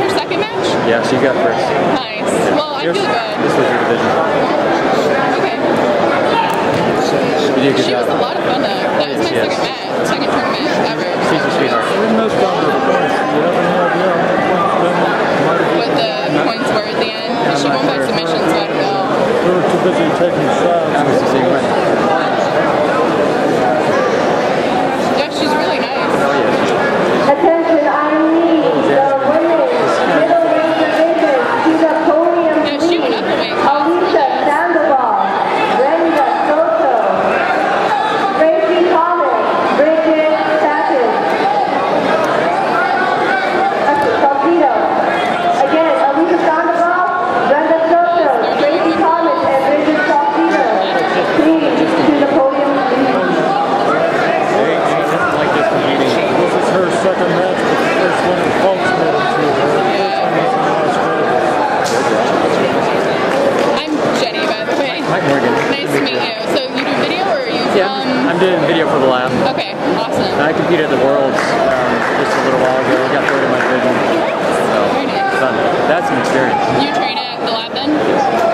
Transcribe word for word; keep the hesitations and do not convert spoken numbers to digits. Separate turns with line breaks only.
her second match?
Yeah, she got first.
Nice. Well, I
Yours,
feel good.
This was your division.
Okay.
You did a good
She
job.
was a lot of fun though. That was my
Yes,
second
yes.
match, second tournament ever.
She's a sweetheart.
Most dominant points. You have any idea how much
What the points were at the end? She won by submission, so I don't know.
we were too busy taking shots.
That was the same way.
Yeah, she's really nice.
Oh yeah.
Attention, I need the women's middleweight division to the podium,
Yeah, she went up a weight
please.
class.
Alicia Sandoval, Brenda Soto, Tracy Thomas, Bridget Satin. Salcido. Again, Alicia Sandoval, Brenda Soto, Tracy Thomas, and Bridget Salcido. Please, to the podium, please.
Like this competing.
This is her second match, but the first one in Folks made it to her.
I'm Jenny, by the way.
Mike Morgan.
Nice to meet you. So you do video or are you
Yeah, I'm,
from?
I'm doing video for the lab.
Okay, awesome.
I competed at the Worlds um, just a little while ago. I got third in my division. So,
Very nice.
fun. That's an experience.
You train at the lab then?